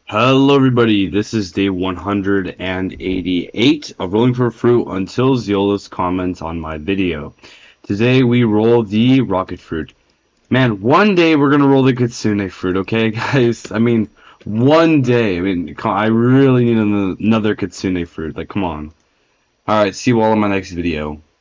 Hello everybody, this is day 188 of Rolling for Fruit until Zioles comments on my video. Today we roll the rocket fruit. Man, one day we're gonna roll the kitsune fruit, okay guys? I mean, one day. I really need another kitsune fruit, like come on. Alright, see you all in my next video.